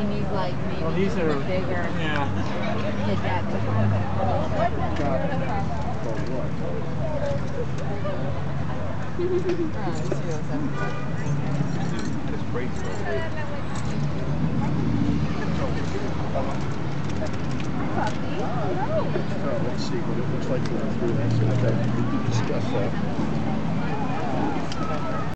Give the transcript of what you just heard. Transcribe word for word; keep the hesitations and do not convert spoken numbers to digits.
I need like maybe well, these are bigger. Yeah. Hit that. That's crazy. Let's see what it looks like going through this. We can discuss that.